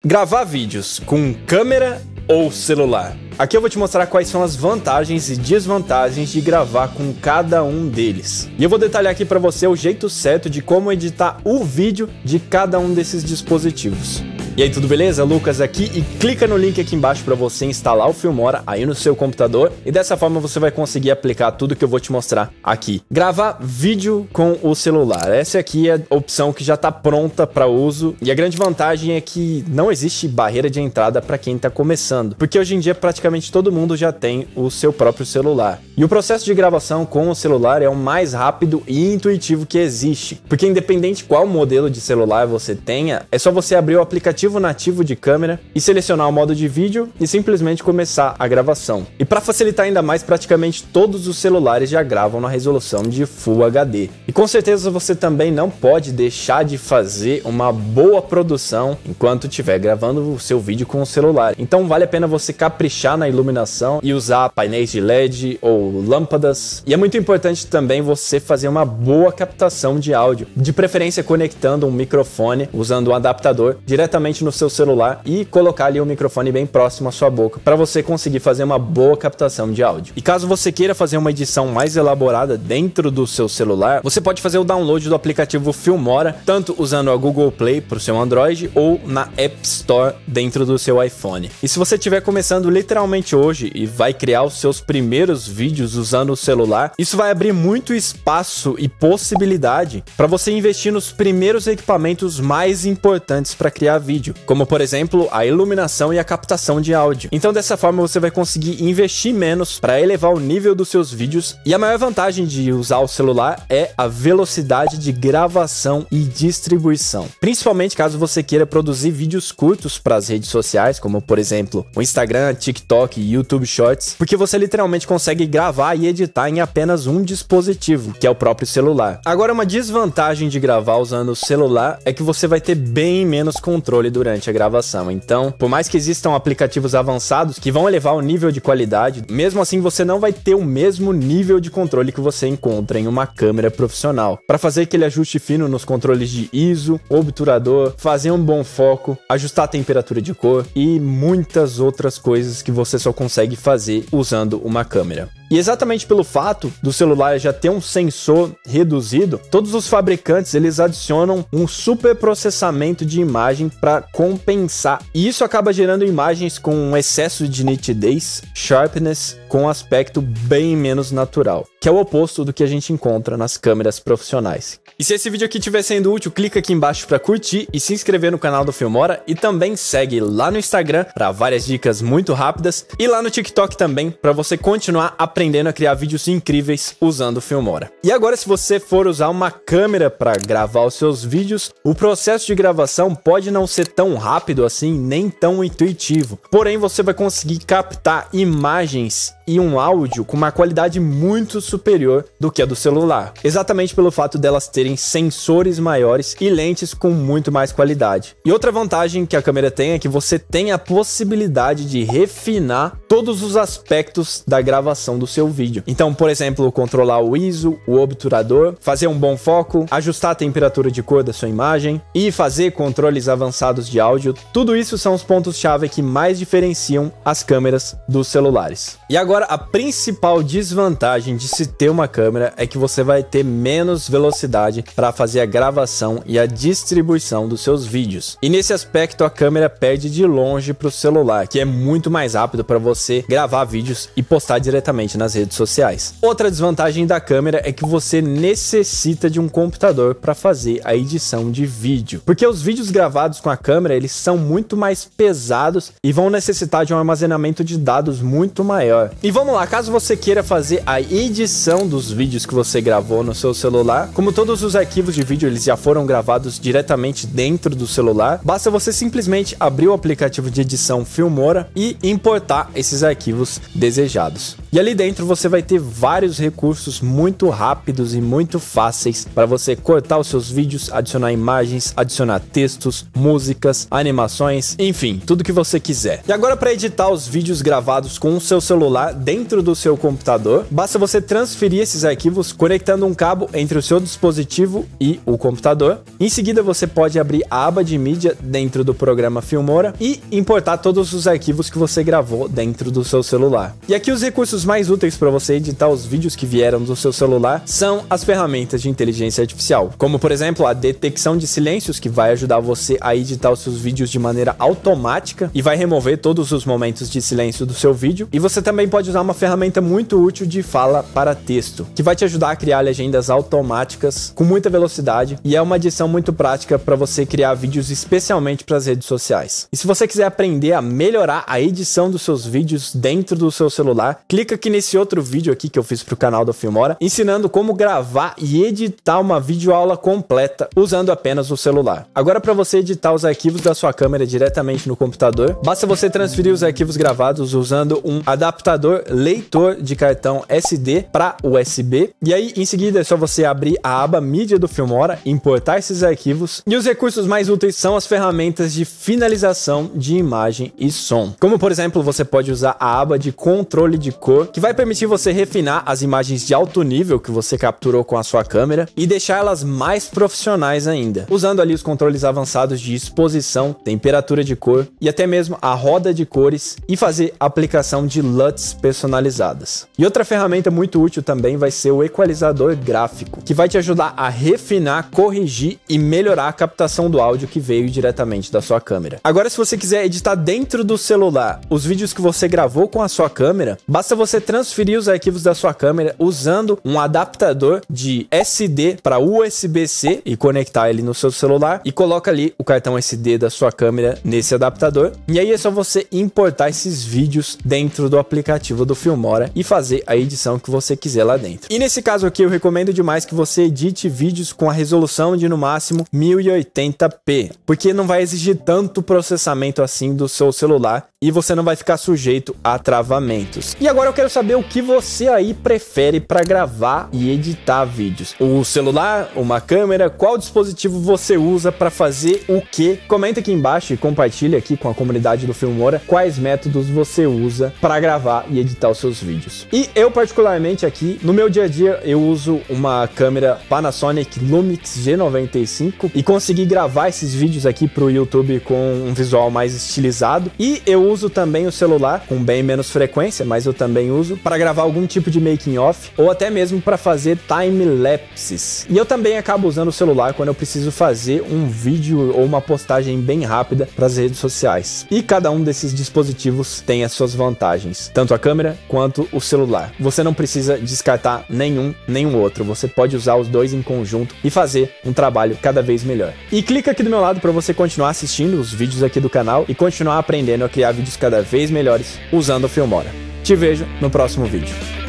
Gravar vídeos com câmera ou celular? Aqui eu vou te mostrar quais são as vantagens e desvantagens de gravar com cada um deles. E eu vou detalhar aqui para você o jeito certo de como editar o vídeo de cada um desses dispositivos. E aí, tudo beleza? Lucas aqui, e clica no link aqui embaixo para você instalar o Filmora aí no seu computador, e dessa forma você vai conseguir aplicar tudo que eu vou te mostrar aqui. Gravar vídeo com o celular. Essa aqui é a opção que já está pronta para uso, e a grande vantagem é que não existe barreira de entrada para quem está começando, porque hoje em dia praticamente todo mundo já tem o seu próprio celular. E o processo de gravação com o celular é o mais rápido e intuitivo que existe, porque independente qual modelo de celular você tenha, é só você abrir o aplicativo nativo de câmera e selecionar o modo de vídeo e simplesmente começar a gravação. E para facilitar ainda mais, praticamente todos os celulares já gravam na resolução de Full HD. E com certeza você também não pode deixar de fazer uma boa produção enquanto estiver gravando o seu vídeo com o celular. Então vale a pena você caprichar na iluminação e usar painéis de LED ou lâmpadas. E é muito importante também você fazer uma boa captação de áudio, de preferência conectando um microfone, usando um adaptador diretamente no seu celular e colocar ali o microfone bem próximo à sua boca para você conseguir fazer uma boa captação de áudio. E caso você queira fazer uma edição mais elaborada dentro do seu celular, você pode fazer o download do aplicativo Filmora, tanto usando a Google Play para o seu Android ou na App Store dentro do seu iPhone. E se você estiver começando literalmente hoje e vai criar os seus primeiros vídeos usando o celular, isso vai abrir muito espaço e possibilidade para você investir nos primeiros equipamentos mais importantes para criar vídeo, como por exemplo a iluminação e a captação de áudio. Então dessa forma você vai conseguir investir menos para elevar o nível dos seus vídeos, e a maior vantagem de usar o celular é a velocidade de gravação e distribuição, principalmente caso você queira produzir vídeos curtos para as redes sociais, como por exemplo o Instagram, TikTok e YouTube Shorts, porque você literalmente consegue gravar e editar em apenas um dispositivo, que é o próprio celular. Agora, uma desvantagem de gravar usando o celular é que você vai ter bem menos controle durante a gravação. Então, por mais que existam aplicativos avançados que vão elevar o nível de qualidade, mesmo assim você não vai ter o mesmo nível de controle que você encontra em uma câmera profissional. Para fazer aquele ajuste fino nos controles de ISO, obturador, fazer um bom foco, ajustar a temperatura de cor e muitas outras coisas que você só consegue fazer usando uma câmera. E exatamente pelo fato do celular já ter um sensor reduzido, todos os fabricantes eles adicionam um super processamento de imagem para compensar. E isso acaba gerando imagens com um excesso de nitidez, sharpness, com um aspecto bem menos natural, que é o oposto do que a gente encontra nas câmeras profissionais. E se esse vídeo aqui estiver sendo útil, clica aqui embaixo para curtir e se inscrever no canal do Filmora, e também segue lá no Instagram para várias dicas muito rápidas, e lá no TikTok também para você continuar aprendendo a criar vídeos incríveis usando o Filmora. E agora, se você for usar uma câmera para gravar os seus vídeos, o processo de gravação pode não ser tão rápido assim, nem tão intuitivo. Porém, você vai conseguir captar imagens e um áudio com uma qualidade muito superior do que a do celular, exatamente pelo fato delas terem sensores maiores e lentes com muito mais qualidade. E outra vantagem que a câmera tem é que você tem a possibilidade de refinar todos os aspectos da gravação do seu vídeo. Então, por exemplo, controlar o ISO, o obturador, fazer um bom foco, ajustar a temperatura de cor da sua imagem e fazer controles avançados de áudio. Tudo isso são os pontos-chave que mais diferenciam as câmeras dos celulares. E agora, a principal desvantagem de se ter uma câmera é que você vai ter menos velocidade para fazer a gravação e a distribuição dos seus vídeos. E nesse aspecto, a câmera perde de longe para o celular, que é muito mais rápido para você gravar vídeos e postar diretamente nas redes sociais. Outra desvantagem da câmera é que você necessita de um computador para fazer a edição de vídeo, porque os vídeos gravados com a câmera eles são muito mais pesados e vão necessitar de um armazenamento de dados muito maior. E vamos lá, caso você queira fazer a edição dos vídeos que você gravou no seu celular, como todos os arquivos de vídeo eles já foram gravados diretamente dentro do celular, basta você simplesmente abrir o aplicativo de edição Filmora e importar esses arquivos desejados. E E ali dentro você vai ter vários recursos muito rápidos e muito fáceis para você cortar os seus vídeos, adicionar imagens, adicionar textos, músicas, animações, enfim, tudo que você quiser. E agora, para editar os vídeos gravados com o seu celular dentro do seu computador, basta você transferir esses arquivos conectando um cabo entre o seu dispositivo e o computador. Em seguida, você pode abrir a aba de mídia dentro do programa Filmora e importar todos os arquivos que você gravou dentro do seu celular. E aqui os recursos mais úteis para você editar os vídeos que vieram do seu celular são as ferramentas de inteligência artificial, como por exemplo a detecção de silêncios, que vai ajudar você a editar os seus vídeos de maneira automática e vai remover todos os momentos de silêncio do seu vídeo. E você também pode usar uma ferramenta muito útil de fala para texto, que vai te ajudar a criar legendas automáticas com muita velocidade, e é uma adição muito prática para você criar vídeos especialmente para as redes sociais. E se você quiser aprender a melhorar a edição dos seus vídeos dentro do seu celular, clica aqui nesse outro vídeo aqui que eu fiz para o canal da Filmora, ensinando como gravar e editar uma videoaula completa usando apenas o celular. Agora, para você editar os arquivos da sua câmera diretamente no computador, basta você transferir os arquivos gravados usando um adaptador leitor de cartão SD para USB, e aí em seguida é só você abrir a aba mídia do Filmora, importar esses arquivos, e os recursos mais úteis são as ferramentas de finalização de imagem e som. Como por exemplo, você pode usar a aba de controle de cor, que vai permitir você refinar as imagens de alto nível que você capturou com a sua câmera e deixar elas mais profissionais ainda, usando ali os controles avançados de exposição, temperatura de cor e até mesmo a roda de cores, e fazer aplicação de LUTs personalizadas. E outra ferramenta muito útil também vai ser o equalizador gráfico, que vai te ajudar a refinar, corrigir e melhorar a captação do áudio que veio diretamente da sua câmera. Agora, se você quiser editar dentro do celular os vídeos que você gravou com a sua câmera, basta você transferir os arquivos da sua câmera usando um adaptador de SD para USB-C e conectar ele no seu celular, e coloca ali o cartão SD da sua câmera nesse adaptador, e aí é só você importar esses vídeos dentro do aplicativo do Filmora e fazer a edição que você quiser lá dentro. E nesse caso aqui eu recomendo demais que você edite vídeos com a resolução de no máximo 1080p, porque não vai exigir tanto processamento assim do seu celular e você não vai ficar sujeito a travamentos. E agora eu quero saber o que você aí prefere para gravar e editar vídeos. O celular, uma câmera, qual dispositivo você usa para fazer o que? Comenta aqui embaixo e compartilha aqui com a comunidade do Filmora quais métodos você usa para gravar e editar os seus vídeos. E eu particularmente aqui, no meu dia a dia, eu uso uma câmera Panasonic Lumix G95 e consegui gravar esses vídeos aqui para o YouTube com um visual mais estilizado. E eu uso também o celular com bem menos frequência, mas eu também uso para gravar algum tipo de making off ou até mesmo para fazer time-lapses. E eu também acabo usando o celular quando eu preciso fazer um vídeo ou uma postagem bem rápida para as redes sociais. E cada um desses dispositivos tem as suas vantagens, tanto a câmera quanto o celular. Você não precisa descartar nenhum nem o outro, você pode usar os dois em conjunto e fazer um trabalho cada vez melhor. E clica aqui do meu lado para você continuar assistindo os vídeos aqui do canal e continuar aprendendo a criar vídeos cada vez melhores usando o Filmora. Te vejo no próximo vídeo.